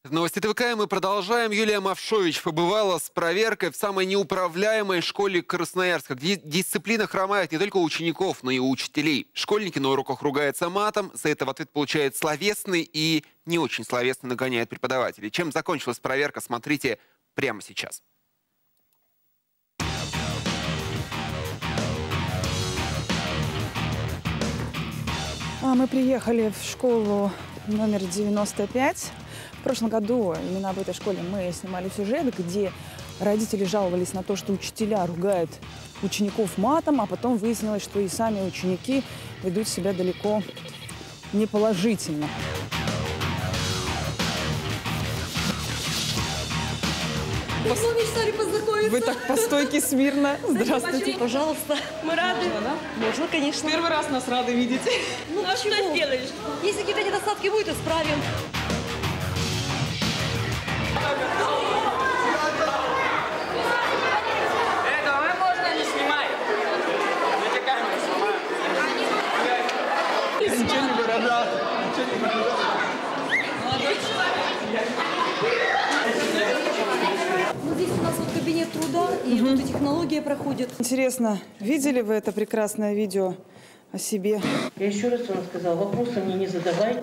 Новости ТВК мы продолжаем. Юлия Мавшович побывала с проверкой в самой неуправляемой школе Красноярска, где дисциплина хромает не только у учеников, но и у учителей. Школьники на уроках ругаются матом, за это в ответ получают словесный и не очень словесный нагоняют преподавателей. Чем закончилась проверка, смотрите прямо сейчас. Мы приехали в школу номер 95. В прошлом году именно об этой школе мы снимали сюжет, где родители жаловались на то, что учителя ругают учеников матом, а потом выяснилось, что и сами ученики ведут себя далеко неположительно. Давно мечтали познакомиться. Вы так по стойке смирно. Здравствуйте. Пожалуйста. Мы рады. Можно, да? Можно, конечно. Первый раз нас рады видеть. Ну, а что сделаешь? Если какие-то недостатки будут, исправим. Этого мы можно не снимать. Эти камеры снимают. Ничего не выражал. Ничего не выражал. Ну, здесь у нас вот кабинет труда, и тут и технология проходит. Интересно, видели вы это прекрасное видео о себе? Я еще раз вам сказала, вопросы мне не задавайте.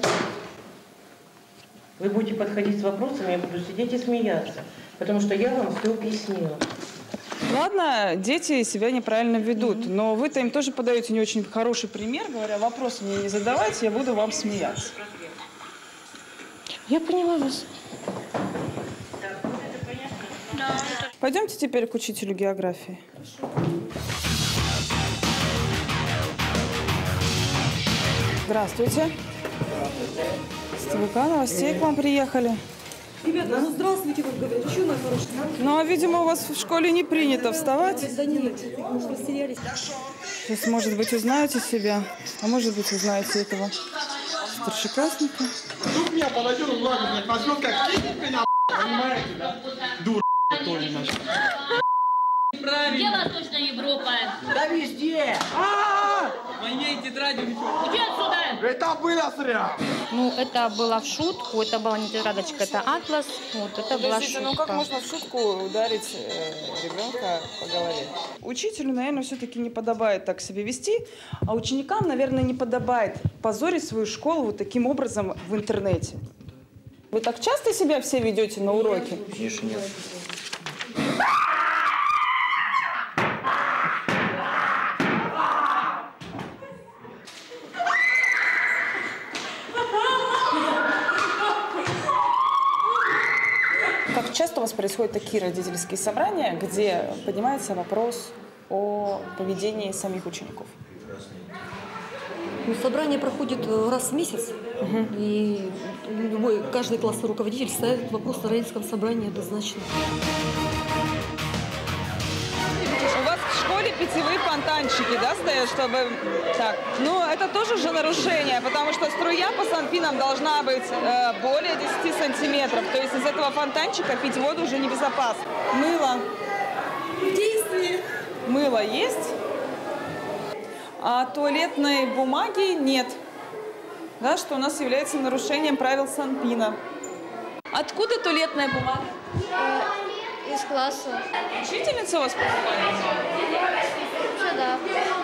Вы будете подходить с вопросами, я буду сидеть и смеяться. Потому что я вам все объяснила. Ладно, дети себя неправильно ведут, но вы-то им тоже подаете не очень хороший пример, говоря, вопросы мне не задавайте, я буду вам смеяться. Я поняла вас. Пойдемте теперь к учителю географии. Здравствуйте. С ТВК новостей к вам приехали. Ребята, ну здравствуйте, как говорят. Чего, моя хорошая? Ну, а, видимо, у вас в школе не принято вставать. Да нет, может, растерялись. Сейчас, может быть, узнаете себя, а может быть, узнаете этого старшеклассника. Тут меня подойдет, он ладно, блядь, возьмет как кинет меня, понимаете, да? Дура, тоже, значит. Где Восточная Европа? Да везде! Моей тетради ничего. Иди отсюда! Это было зря! Ну, это было в шутку, это была не тетрадочка, это атлас. Вот, это была Подождите, шутка. ну как можно в шутку ударить ребенка по голове? Учителю, наверное, все-таки не подобает так себя вести, а ученикам, наверное, не подобает позорить свою школу вот таким образом в интернете. Вы так часто себя все ведете на уроке? Конечно, нет. Как часто у вас происходят такие родительские собрания, где поднимается вопрос о поведении самих учеников? Ну, собрание проходит раз в месяц. И каждый классный руководитель ставит вопрос на родительском собрании однозначно. У вас в школе питьевые фонтанчики, да, стоят, чтобы... Так, ну, это тоже же нарушение, потому что струя по санпинам должна быть более 10 сантиметров. То есть из этого фонтанчика пить воду уже небезопасно. Мыло. В действии. Мыло есть, а туалетной бумаги нет. Да, что у нас является нарушением правил санпина. Откуда туалетная бумага? Из класса. Учительница у вас покупает? Да.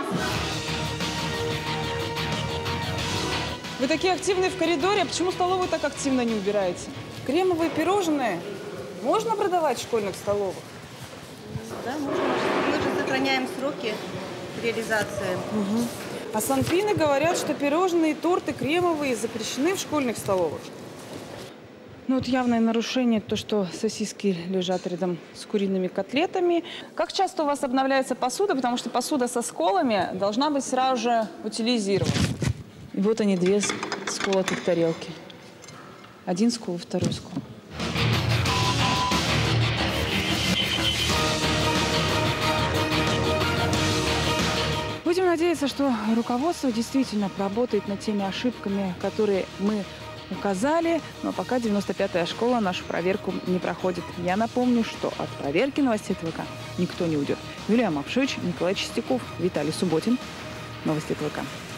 Вы такие активные в коридоре, а почему столовую так активно не убираете? Кремовые пирожные можно продавать в школьных столовых? Да, можно. Мы же сохраняем сроки реализации. А санпины говорят, что пирожные, торты кремовые запрещены в школьных столовых. Ну вот явное нарушение, то, что сосиски лежат рядом с куриными котлетами. Как часто у вас обновляется посуда? Потому что посуда со сколами должна быть сразу же утилизирована. И вот они, две сколотых тарелки. Один скол, второй скол. Будем надеяться, что руководство действительно поработает над теми ошибками, которые мы указали, но пока 95-я школа нашу проверку не проходит. Я напомню, что от проверки новостей ТВК никто не уйдет. Юлия Мавшович, Николай Чистяков, Виталий Субботин. Новости ТВК.